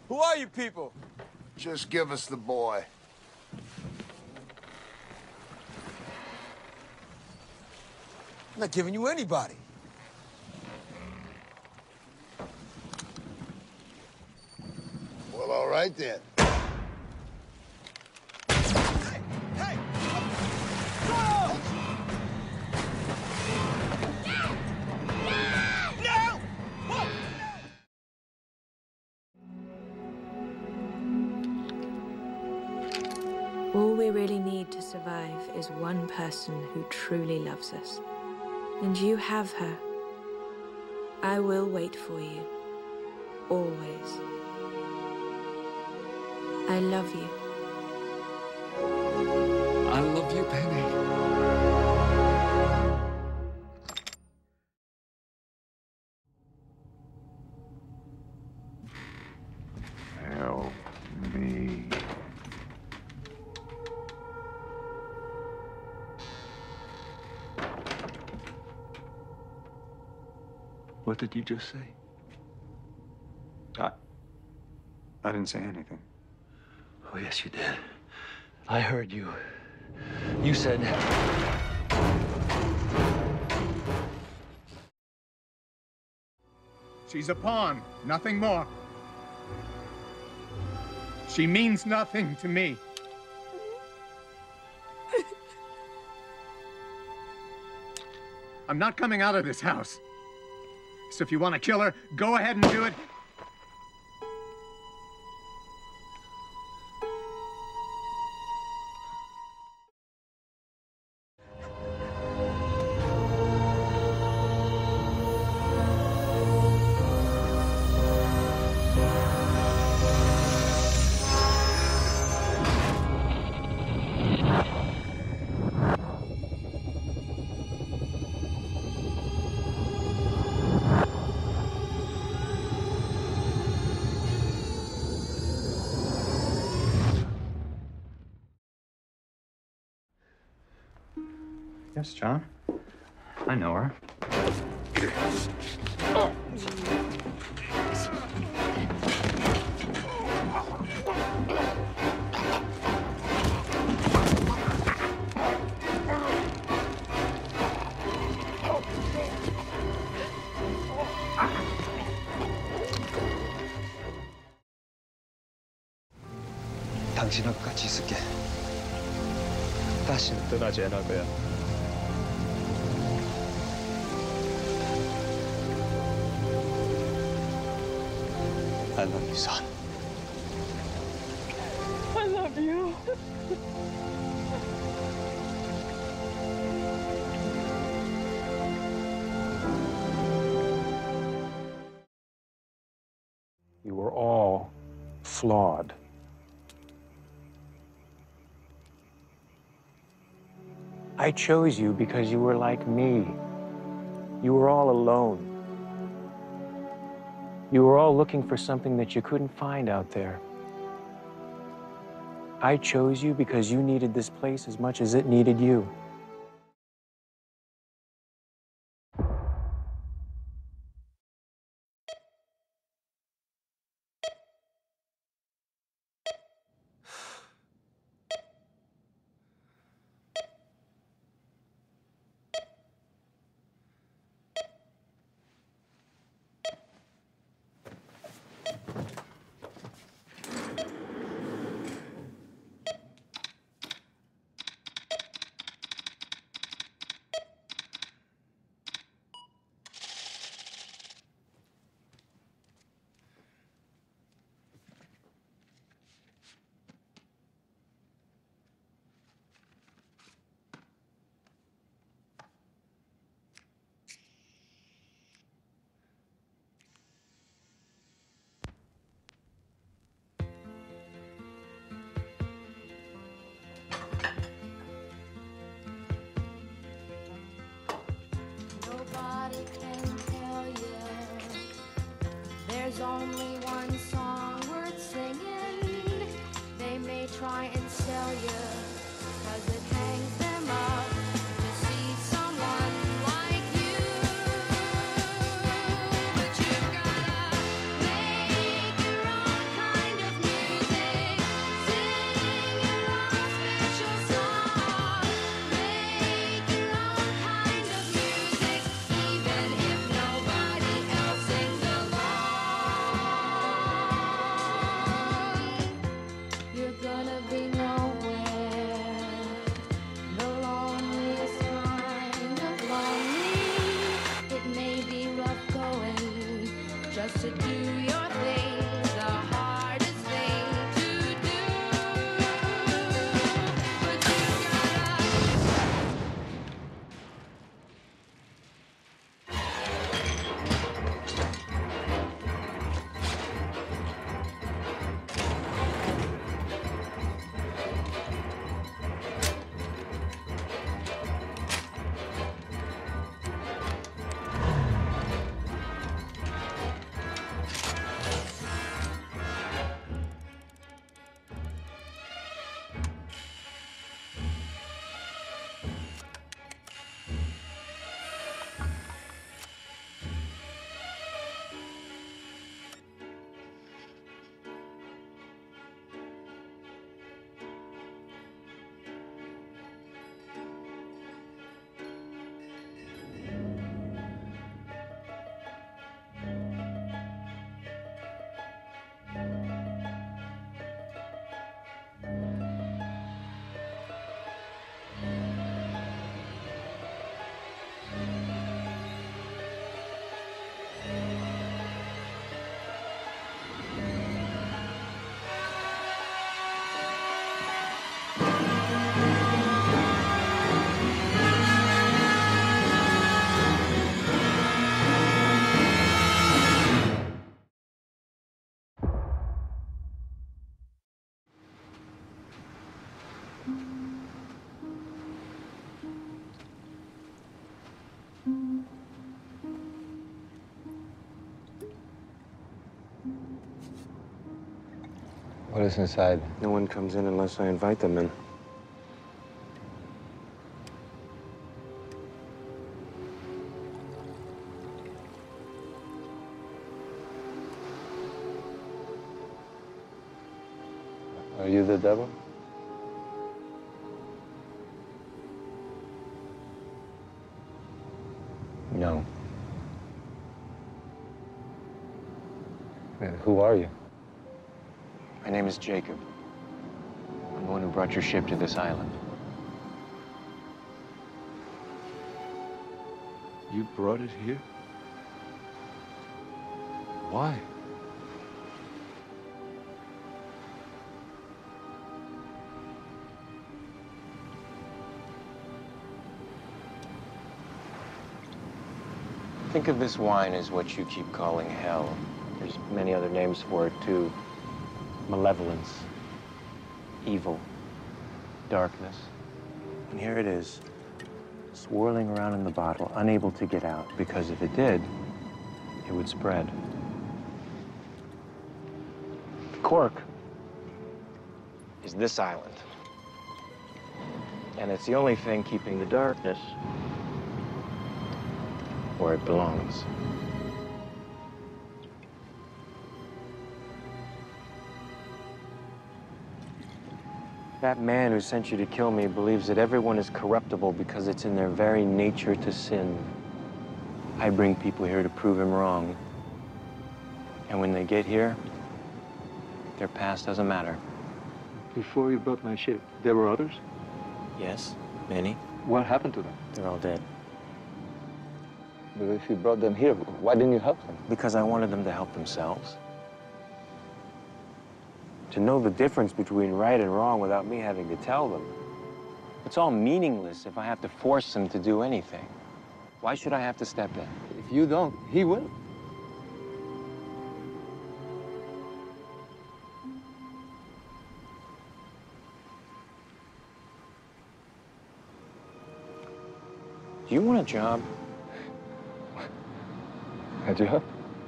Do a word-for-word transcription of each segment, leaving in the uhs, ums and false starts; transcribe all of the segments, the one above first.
Who are you people? Just give us the boy. I'm not giving you anybody. Well, all right then. Hey! Go! No! Whoa! All we really need to survive is one person who truly loves us. And you have her. I will wait for you. Always. I love you. I love you, Penny. Help me. What did you just say? I... I didn't say anything. Oh, yes, you did. I heard you. You said... She's a pawn, nothing more. She means nothing to me. I'm not coming out of this house. So if you want to kill her, go ahead and do it. Yes, John. I know her. 당신하고 같이 있을게. 다시는 떠나지 않을 거야. I love you, son. I love you. You were all flawed. I chose you because you were like me. You were all alone. You were all looking for something that you couldn't find out there. I chose you because you needed this place as much as it needed you. Nobody can tell you there's only one song worth singing. They may try and sell you, cause it hangs them up to see someone like you. But you've gotta make your own kind What is inside? No one comes in unless I invite them in. Are you the devil? No. Then who are you? My name is Jacob. I'm the one who brought your ship to this island. You brought it here? Why? Think of this wine as what you keep calling hell. There's many other names for it, too. Malevolence, evil, darkness. And here it is, swirling around in the bottle, unable to get out, because if it did, it would spread. The cork is this island. And it's the only thing keeping the darkness where it belongs. That man who sent you to kill me believes that everyone is corruptible because it's in their very nature to sin. I bring people here to prove him wrong. And when they get here, their past doesn't matter. Before you brought my ship, there were others? Yes, many. What happened to them? They're all dead. But if you brought them here, why didn't you help them? Because I wanted them to help themselves. To know the difference between right and wrong without me having to tell them. It's all meaningless if I have to force them to do anything. Why should I have to step in? If you don't, he will. Do you want a job? A job?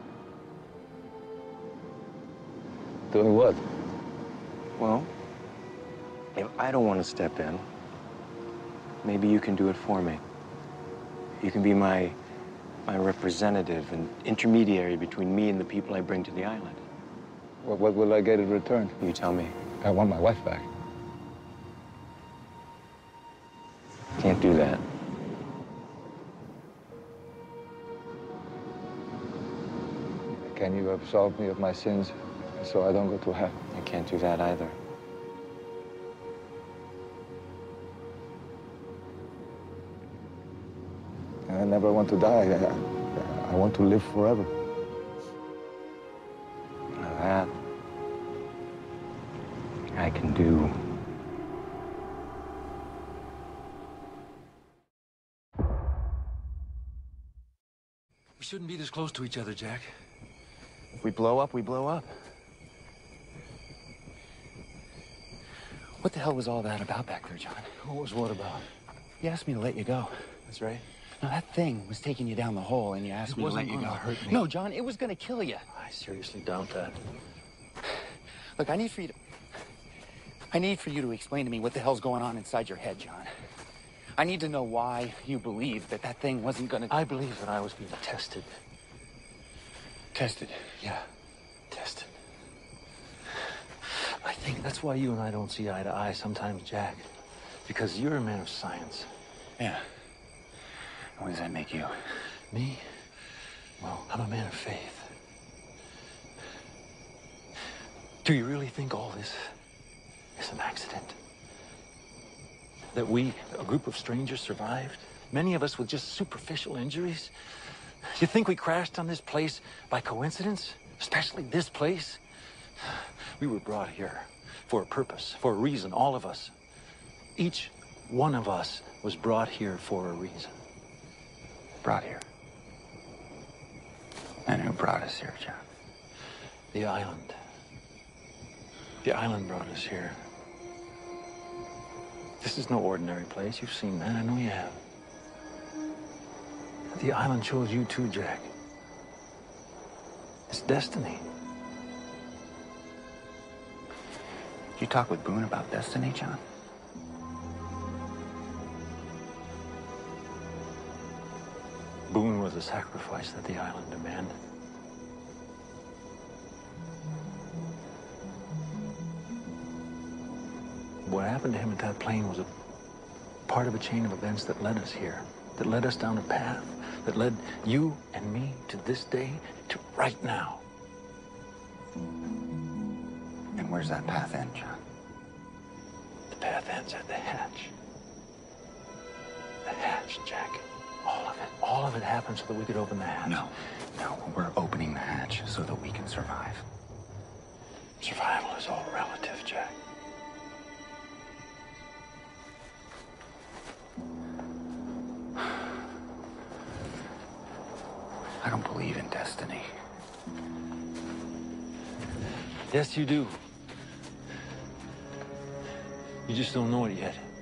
Doing what? Well, if I don't want to step in, maybe you can do it for me. You can be my, my representative and intermediary between me and the people I bring to the island. What, what will I get in return? You tell me. I want my wife back. Can't do that. Can you absolve me of my sins so I don't go to hell? I can't do that either. I never want to die. I, I want to live forever. Now that I can do. We shouldn't be this close to each other, Jack. If we blow up, we blow up. What the hell was all that about back there, John? What was what about? You asked me to let you go. That's right. Now, that thing was taking you down the hole, and you asked It me to let wasn't you go. gonna hurt me. No, John, it was gonna kill you. I seriously doubt that. Look, I need for you to... I need for you to explain to me what the hell's going on inside your head, John. I need to know why you believe that that thing wasn't gonna... I believe that I was being tested. Tested? Yeah, tested. I think that's why you and I don't see eye to eye sometimes, Jack. Because you're a man of science. Yeah. What does that make you? Me? Well, I'm a man of faith. Do you really think all this is an accident? That we, a group of strangers, survived? Many of us with just superficial injuries? You think we crashed on this place by coincidence? Especially this place? We were brought here for a purpose, for a reason, all of us. Each one of us was brought here for a reason. Brought here. And who brought us here, John? The island. The island brought us here. This is no ordinary place. You've seen that. I know you have. The island chose you too, Jack. It's destiny. Did you talk with Boone about destiny, John? Boone was the sacrifice that the island demanded. What happened to him at that plane was a part of a chain of events that led us here, that led us down a path, that led you and me to this day, to right now. And where's that path end, John? The path ends at the hatch. The hatch, Jack. All of it. All of it happened so that we could open the hatch. No. No, we're opening the hatch so that we can survive. Survival is all relative, Jack. I don't believe in destiny. Yes, you do. You just don't know it yet.